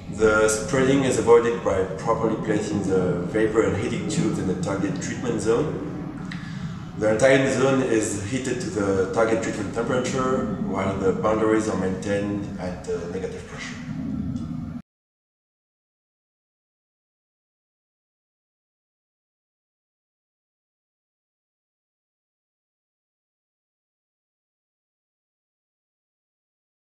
The spreading is avoided by properly placing the vapor and heating tubes in the target treatment zone. The entire zone is heated to the target treatment temperature, while the boundaries are maintained at negative pressure.